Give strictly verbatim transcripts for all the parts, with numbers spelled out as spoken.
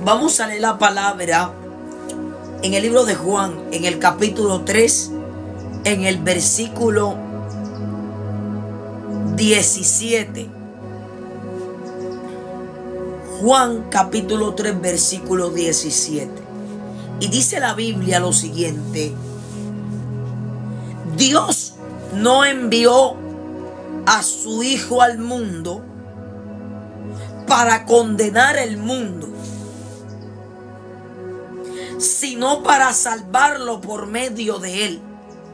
Vamos a leer la palabra en el libro de Juan, en el capítulo tres, en el versículo diecisiete. Juan capítulo tres, versículo diecisiete. Y dice la Biblia lo siguiente: Dios no envió a su Hijo al mundo para condenar el mundo, sino para salvarlo por medio de él.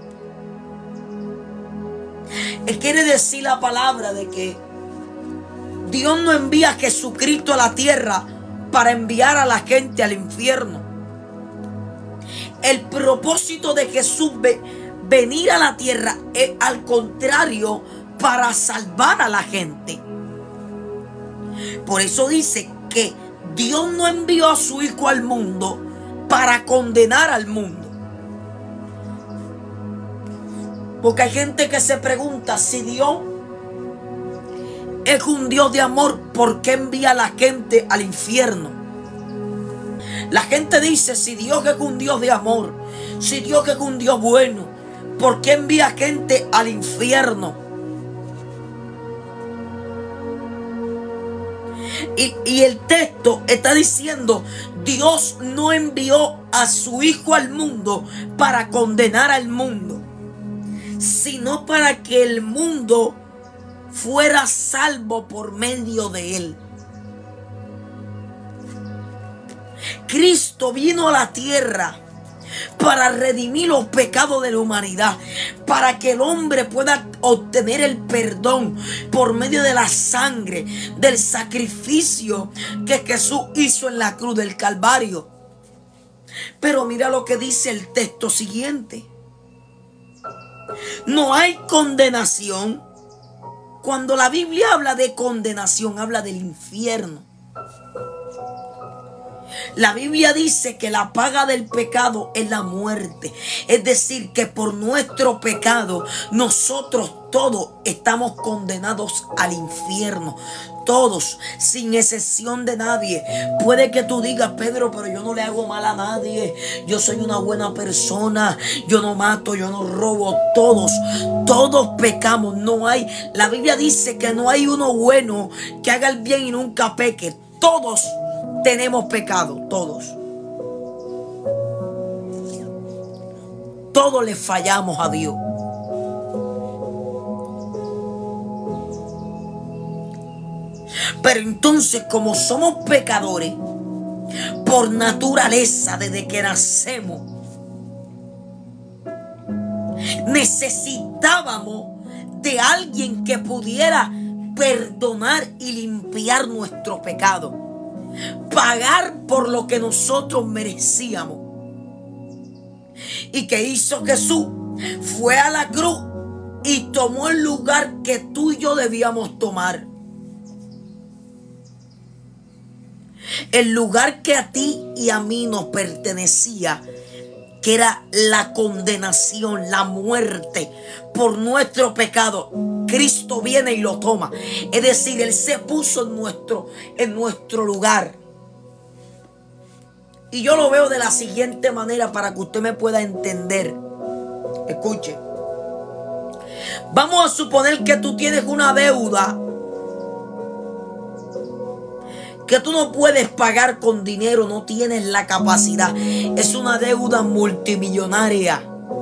Él quiere decir la palabra de que Dios no envía a Jesucristo a la tierra para enviar a la gente al infierno. El propósito de Jesús ve, venir a la tierra es al contrario, para salvar a la gente. Por eso dice que Dios no envió a su Hijo al mundo para condenar al mundo. Porque hay gente que se pregunta, si Dios es un Dios de amor, ¿por qué envía a la gente al infierno? La gente dice, si Dios es un Dios de amor, si Dios es un Dios bueno, ¿por qué envía gente al infierno? Y, y el texto está diciendo, Dios no envió a su Hijo al mundo para condenar al mundo, sino para que el mundo fuera salvo por medio de él. Cristo vino a la tierra para redimir los pecados de la humanidad, para que el hombre pueda obtener el perdón por medio de la sangre, del sacrificio que Jesús hizo en la cruz del Calvario. Pero mira lo que dice el texto siguiente: no hay condenación. Cuando la Biblia habla de condenación, habla del infierno. La Biblia dice que la paga del pecado es la muerte. Es decir, que por nuestro pecado nosotros todos estamos condenados al infierno. Todos, sin excepción de nadie. Puede que tú digas, Pedro, pero yo no le hago mal a nadie. Yo soy una buena persona. Yo no mato, yo no robo. Todos, todos pecamos. No hay, la Biblia dice que no hay uno bueno que haga el bien y nunca peque. Todos tenemos pecado, todos. Todos le fallamos a Dios. Pero entonces, como somos pecadores por naturaleza desde que nacemos, necesitábamos de alguien que pudiera perdonar y limpiar nuestro pecado, pagar por lo que nosotros merecíamos. ¿Y qué hizo Jesús? Fue a la cruz y tomó el lugar que tú y yo debíamos tomar. El lugar que a ti y a mí nos pertenecía, que era la condenación, la muerte por nuestro pecado. Cristo viene y lo toma. Es decir, Él se puso en nuestro, en nuestro lugar. Y yo lo veo de la siguiente manera para que usted me pueda entender. Escuche. Vamos a suponer que tú tienes una deuda que tú no puedes pagar con dinero, no tienes la capacidad. Es una deuda multimillonaria.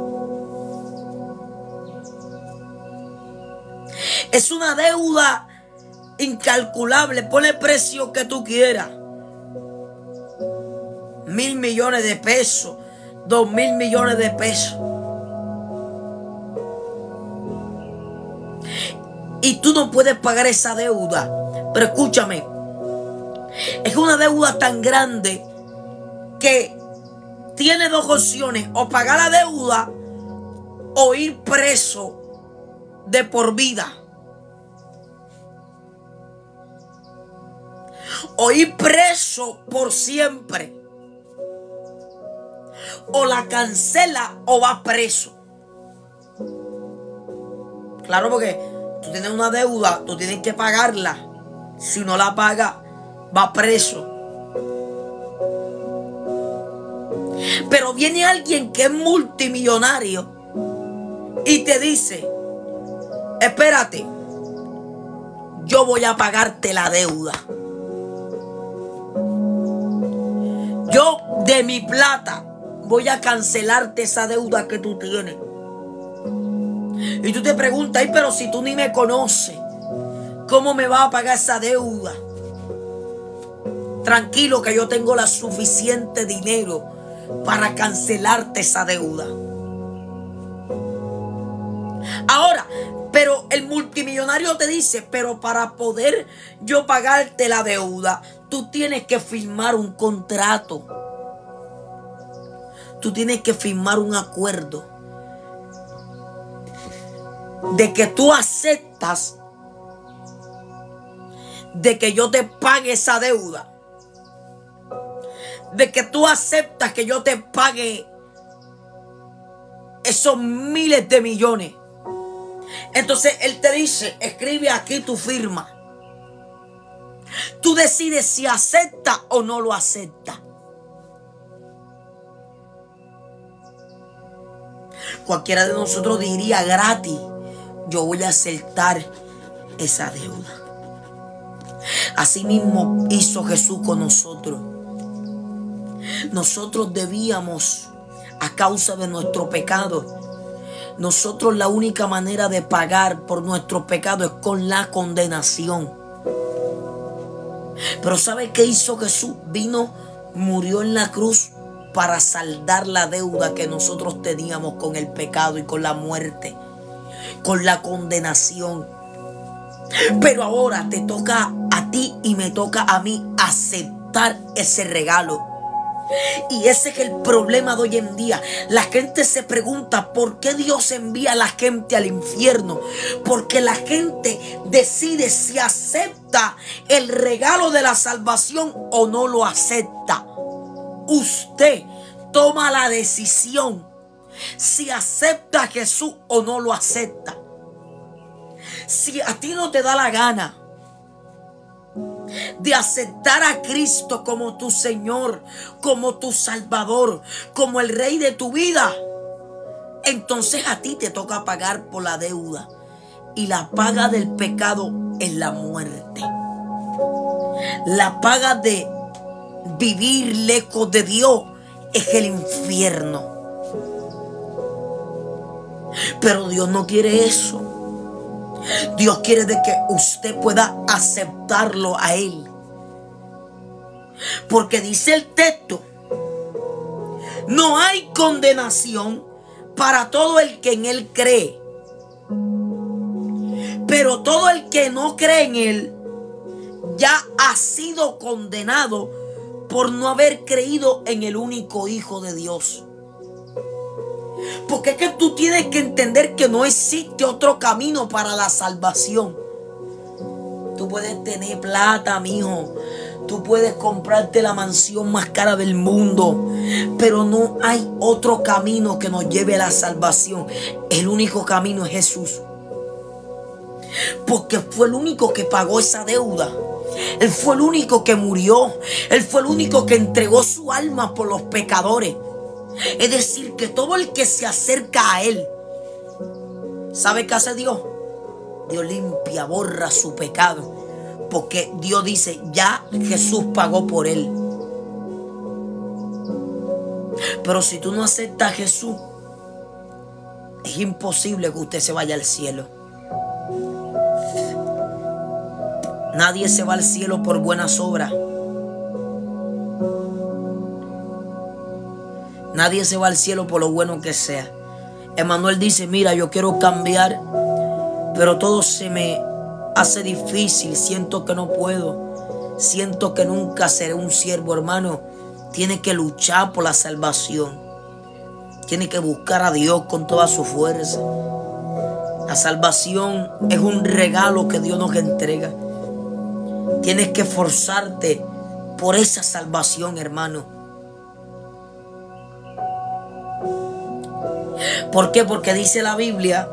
Es una deuda incalculable. Ponle el precio que tú quieras. Mil millones de pesos. Dos mil millones de pesos. Y tú no puedes pagar esa deuda. Pero escúchame. Es una deuda tan grande que tiene dos opciones: o pagar la deuda o ir preso de por vida. O ir preso por siempre. O la cancela o va preso. Claro, porque tú tienes una deuda, tú tienes que pagarla. Si no la pagas, va preso. Pero viene alguien que es multimillonario y te dice: espérate, yo voy a pagarte la deuda. Yo de mi plata voy a cancelarte esa deuda que tú tienes. Y tú te preguntas: ay, pero si tú ni me conoces, ¿cómo me vas a pagar esa deuda? Tranquilo, que yo tengo la suficiente dinero para cancelarte esa deuda. Ahora, pero el multimillonario te dice: pero para poder yo pagarte la deuda, tú tienes que firmar un contrato. Tú tienes que firmar un acuerdo de que tú aceptas de que yo te pague esa deuda, de que tú aceptas que yo te pague esos miles de millones. Entonces él te dice: escribe aquí tu firma. Tú decides si aceptas o no lo aceptas. Cualquiera de nosotros diría: gratis, yo voy a aceptar esa deuda. Así mismo hizo Jesús con nosotros. Nosotros debíamos, a causa de nuestro pecado, nosotros la única manera de pagar por nuestro pecado es con la condenación. Pero ¿sabe qué hizo Jesús? Vino, murió en la cruz para saldar la deuda que nosotros teníamos con el pecado y con la muerte, con la condenación. Pero ahora te toca a ti y me toca a mí aceptar ese regalo. Y ese es el problema de hoy en día. La gente se pregunta: ¿por qué Dios envía a la gente al infierno? Porque la gente decide si acepta el regalo de la salvación o no lo acepta. Usted toma la decisión si acepta a Jesús o no lo acepta. Si a ti no te da la gana de aceptar a Cristo como tu Señor, como tu Salvador, como el Rey de tu vida, entonces a ti te toca pagar por la deuda. Y la paga del pecado es la muerte. La paga de vivir lejos de Dios es el infierno. Pero Dios no quiere eso. Dios quiere de que usted pueda aceptarlo a Él. Porque dice el texto: no hay condenación para todo el que en Él cree. Pero todo el que no cree en Él ya ha sido condenado por no haber creído en el único Hijo de Dios. Porque es que tú tienes que entender que no existe otro camino para la salvación. Tú puedes tener plata, mijo. Tú puedes comprarte la mansión más cara del mundo. Pero no hay otro camino que nos lleve a la salvación. El único camino es Jesús. Porque fue el único que pagó esa deuda. Él fue el único que murió. Él fue el único que entregó su alma por los pecadores. Es decir, que todo el que se acerca a Él, ¿sabe qué hace Dios? Dios limpia, borra su pecado. Porque Dios dice: ya Jesús pagó por él. Pero si tú no aceptas a Jesús, es imposible que usted se vaya al cielo. Nadie se va al cielo por buenas obras. Nadie se va al cielo por lo bueno que sea. Emmanuel dice: mira, yo quiero cambiar, pero todo se me hace difícil. Siento que no puedo. Siento que nunca seré un siervo. Hermano, tiene que luchar por la salvación. Tiene que buscar a Dios con toda su fuerza. La salvación es un regalo que Dios nos entrega. Tienes que esforzarte por esa salvación, hermano. ¿Por qué? Porque dice la Biblia: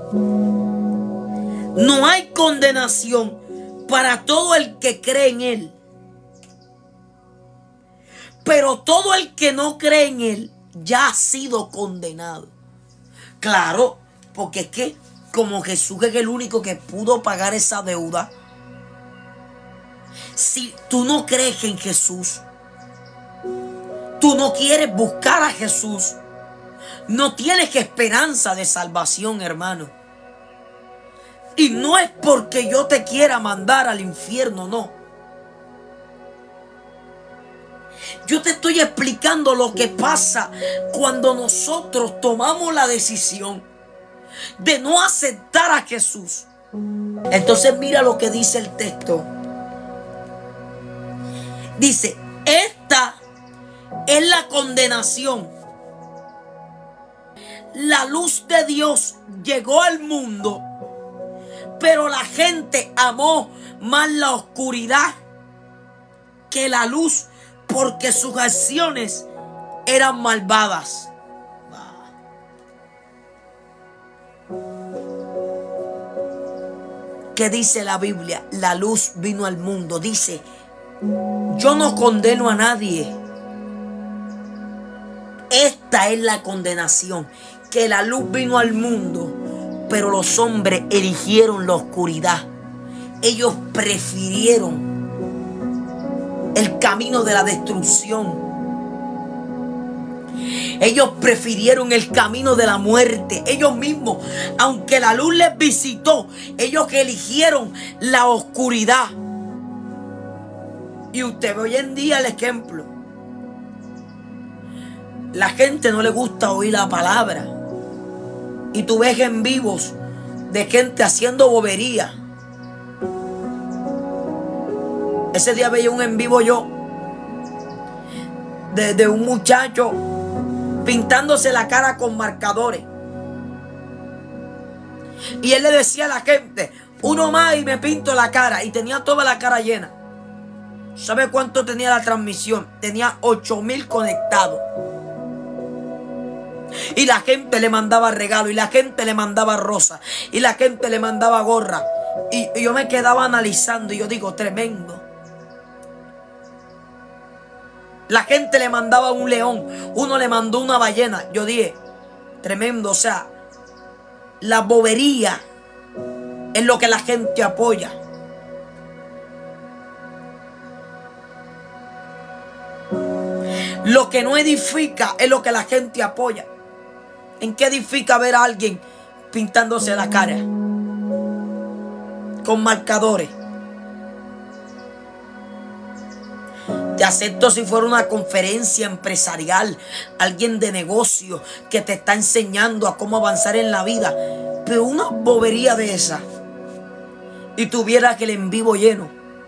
no hay condenación para todo el que cree en Él. Pero todo el que no cree en Él ya ha sido condenado. Claro, porque es que como Jesús es el único que pudo pagar esa deuda, si tú no crees en Jesús, tú no quieres buscar a Jesús, no tienes esperanza de salvación, hermano. Y no es porque yo te quiera mandar al infierno, no. Yo te estoy explicando lo que pasa cuando nosotros tomamos la decisión de no aceptar a Jesús. Entonces mira lo que dice el texto. Dice, esta es la condenación. La luz de Dios llegó al mundo, pero la gente amó más la oscuridad que la luz, porque sus acciones eran malvadas. ¿Qué dice la Biblia? La luz vino al mundo. Dice, yo no condeno a nadie. Esta es la condenación, que la luz vino al mundo, pero los hombres eligieron la oscuridad. Ellos prefirieron el camino de la destrucción. Ellos prefirieron el camino de la muerte. Ellos mismos, aunque la luz les visitó, ellos eligieron la oscuridad. Y usted ve hoy en día el ejemplo. La gente no le gusta oír la palabra. Y tú ves en vivos de gente haciendo bobería. Ese día veía un en vivo yo de, de un muchacho pintándose la cara con marcadores. Y él le decía a la gente, uno más y me pinto la cara. Y tenía toda la cara llena. ¿Sabe cuánto tenía la transmisión? Tenía ocho mil conectados. Y la gente le mandaba regalo, y la gente le mandaba rosa, y la gente le mandaba gorra. Y, y yo me quedaba analizando y yo digo, tremendo. La gente le mandaba un león, uno le mandó una ballena. Yo dije, tremendo, o sea, la bobería es lo que la gente apoya. Lo que no edifica es lo que la gente apoya. ¿En qué edifica ver a alguien pintándose la cara con marcadores? Te acepto si fuera una conferencia empresarial, alguien de negocio que te está enseñando a cómo avanzar en la vida. Pero una bobería de esa y tuviera que el en vivo lleno.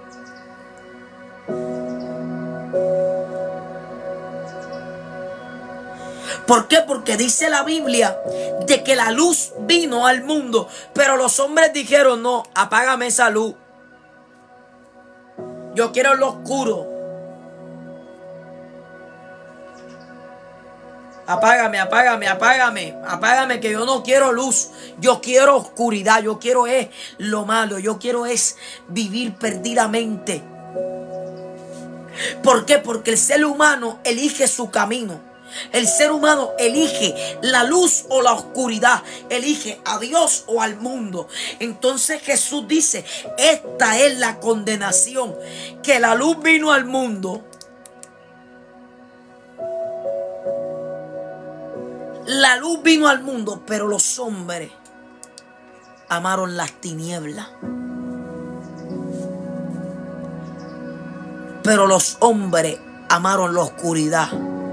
¿Por qué? Porque dice la Biblia de que la luz vino al mundo, pero los hombres dijeron, no, apágame esa luz. Yo quiero lo oscuro. Apágame, apágame, apágame, apágame, que yo no quiero luz, yo quiero oscuridad, yo quiero es lo malo, yo quiero es vivir perdidamente. ¿Por qué? Porque el ser humano elige su camino. El ser humano elige la luz o la oscuridad, elige a Dios o al mundo. Entonces Jesús dice, esta es la condenación, que la luz vino al mundo. La luz vino al mundo, pero los hombres amaron las tinieblas. Pero los hombres amaron la oscuridad.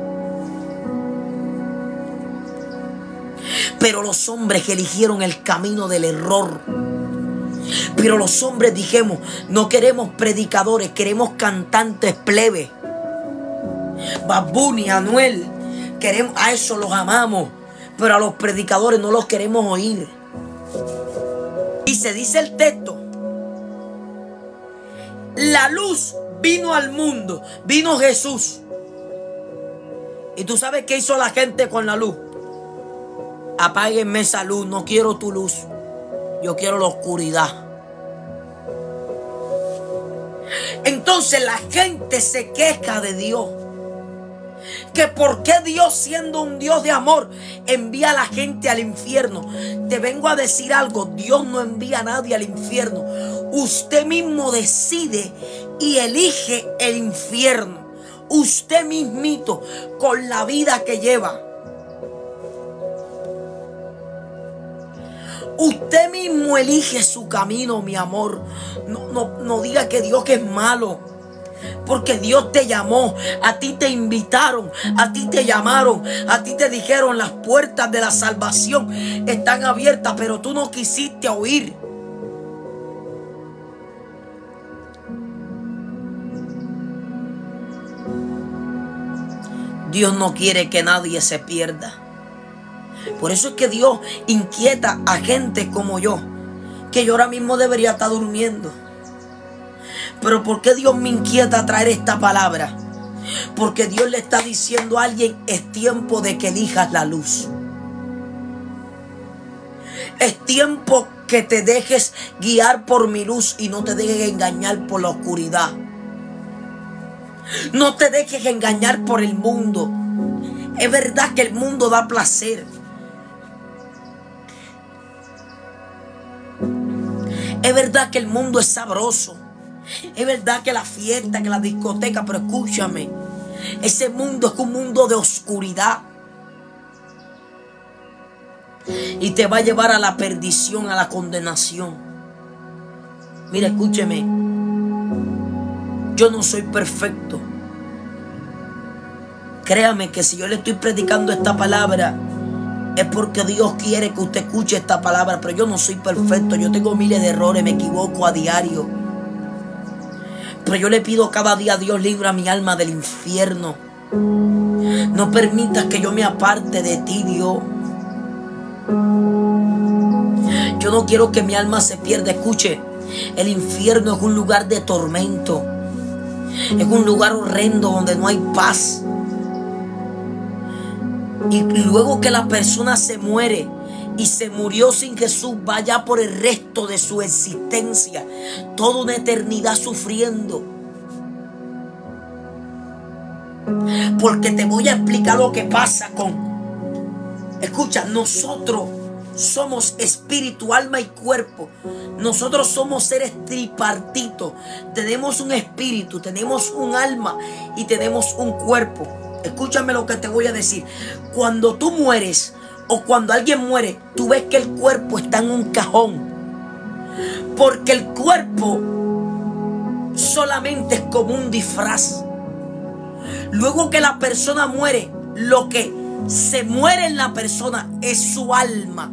Pero los hombres eligieron el camino del error. Pero los hombres dijimos, no queremos predicadores, queremos cantantes plebes. Bad Bunny, Anuel, queremos, a eso los amamos. Pero a los predicadores no los queremos oír. Y se dice el texto, la luz vino al mundo, vino Jesús. ¿Y tú sabes qué hizo la gente con la luz? Apáguenme esa luz, no quiero tu luz, yo quiero la oscuridad. Entonces la gente se queja de Dios. Que por qué Dios, siendo un Dios de amor, envía a la gente al infierno. Te vengo a decir algo: Dios no envía a nadie al infierno. Usted mismo decide y elige el infierno. Usted mismito, con la vida que lleva. Usted mismo elige su camino, mi amor. No, no, no diga que Dios es malo. Porque Dios te llamó, a ti te invitaron, a ti te llamaron, a ti te dijeron: las puertas de la salvación están abiertas, pero tú no quisiste oír. Dios no quiere que nadie se pierda. Por eso es que Dios inquieta a gente como yo, que yo ahora mismo debería estar durmiendo. Pero ¿por qué Dios me inquieta a traer esta palabra? Porque Dios le está diciendo a alguien: es tiempo de que elijas la luz. Es tiempo que te dejes guiar por mi luz y no te dejes engañar por la oscuridad. No te dejes engañar por el mundo. Es verdad que el mundo da placer. Es verdad que el mundo es sabroso. Es verdad que la fiesta, que la discoteca, pero escúchame, ese mundo es un mundo de oscuridad y te va a llevar a la perdición, a la condenación. Mira, escúcheme, yo no soy perfecto. Créame que si yo le estoy predicando esta palabra, es porque Dios quiere que usted escuche esta palabra. Pero yo no soy perfecto, yo tengo miles de errores, me equivoco a diario. Pero yo le pido cada día a Dios: libra mi alma del infierno. No permitas que yo me aparte de ti, Dios. Yo no quiero que mi alma se pierda. Escuche, el infierno es un lugar de tormento. Es un lugar horrendo donde no hay paz. Y luego que la persona se muere y se murió sin Jesús, vaya por el resto de su existencia, toda una eternidad sufriendo. Porque te voy a explicar lo que pasa con... Escucha, nosotros somos espíritu, alma y cuerpo. Nosotros somos seres tripartitos. Tenemos un espíritu, tenemos un alma y tenemos un cuerpo. Escúchame lo que te voy a decir. Cuando tú mueres o cuando alguien muere, tú ves que el cuerpo está en un cajón. Porque el cuerpo solamente es como un disfraz. Luego que la persona muere, lo que se muere en la persona es su alma.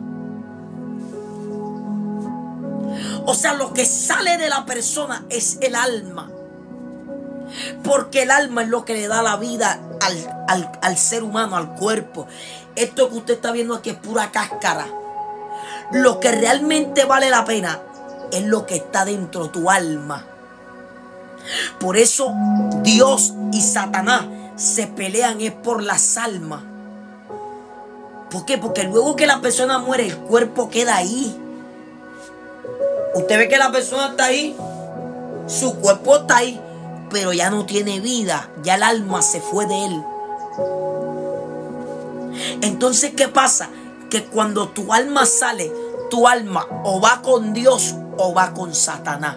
O sea, lo que sale de la persona es el alma. Porque el alma es lo que le da la vida al, al, al ser humano, al cuerpo. Esto que usted está viendo aquí es pura cáscara. Lo que realmente vale la pena es lo que está dentro de tu alma. Por eso Dios y Satanás se pelean es por las almas. ¿Por qué? Porque luego que la persona muere, el cuerpo queda ahí. Usted ve que la persona está ahí, su cuerpo está ahí, pero ya no tiene vida, ya el alma se fue de él. Entonces, ¿qué pasa? Que cuando tu alma sale, tu alma o va con Dios o va con Satanás.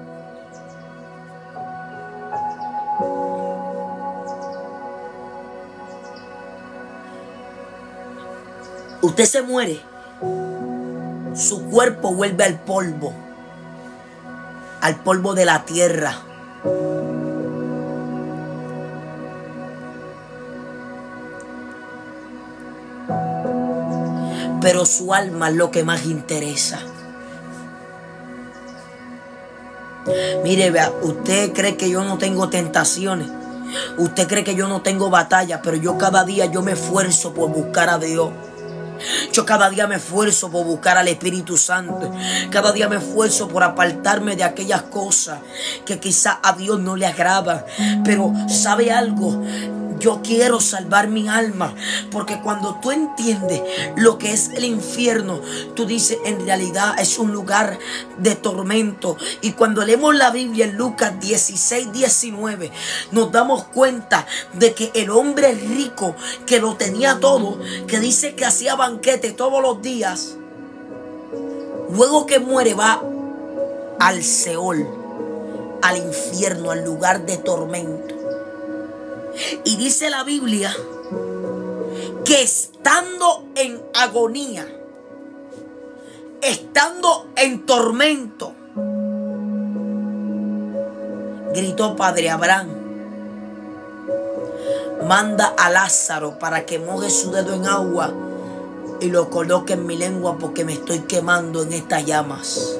Usted se muere, su cuerpo vuelve al polvo, al polvo de la tierra. Pero su alma es lo que más interesa. Mire, vea, usted cree que yo no tengo tentaciones. Usted cree que yo no tengo batalla, pero yo cada día yo me esfuerzo por buscar a Dios. Yo cada día me esfuerzo por buscar al Espíritu Santo. Cada día me esfuerzo por apartarme de aquellas cosas que quizás a Dios no le agradan. Pero ¿sabe algo? yo quiero salvar mi alma. Porque cuando tú entiendes lo que es el infierno, tú dices, en realidad es un lugar de tormento. Y cuando leemos la Biblia en Lucas dieciséis, diecinueve, nos damos cuenta de que el hombre rico que lo tenía todo, que dice que hacía banquete todos los días, luego que muere va al Seol, al infierno, al lugar de tormento. Y dice la Biblia que estando en agonía, estando en tormento, gritó: Padre Abraham, manda a Lázaro para que moje su dedo en agua y lo coloque en mi lengua, porque me estoy quemando en estas llamas.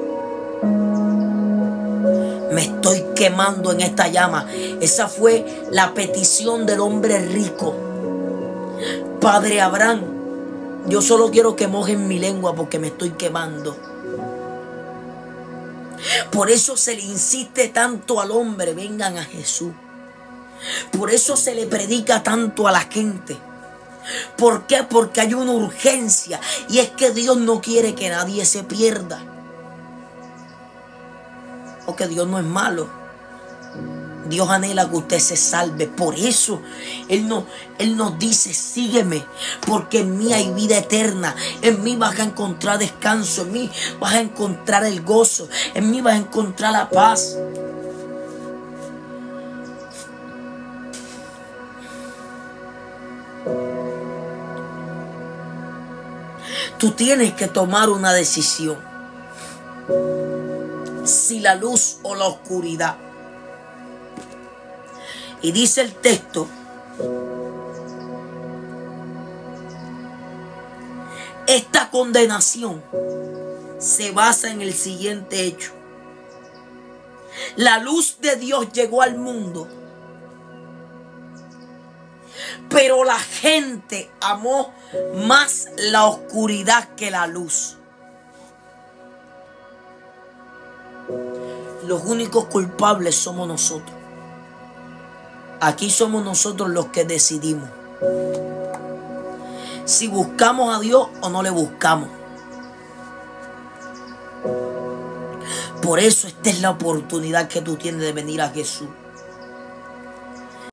Me estoy quemando en esta llama. Esa fue la petición del hombre rico. Padre Abraham, yo solo quiero que mojen mi lengua porque me estoy quemando. Por eso se le insiste tanto al hombre: vengan a Jesús. Por eso se le predica tanto a la gente. ¿Por qué? Porque hay una urgencia, y es que Dios no quiere que nadie se pierda. Porque Dios no es malo. Dios anhela que usted se salve. Por eso Él, no, Él nos dice: sígueme, porque en mí hay vida eterna. En mí vas a encontrar descanso. En mí vas a encontrar el gozo. En mí vas a encontrar la paz. Tú tienes que tomar una decisión. Si la luz o la oscuridad. Y dice el texto: esta condenación se basa en el siguiente hecho. La luz de Dios llegó al mundo, pero la gente amó más la oscuridad que la luz. Los únicos culpables somos nosotros. Aquí somos nosotros los que decidimos si buscamos a Dios o no le buscamos. Por eso esta es la oportunidad que tú tienes de venir a Jesús.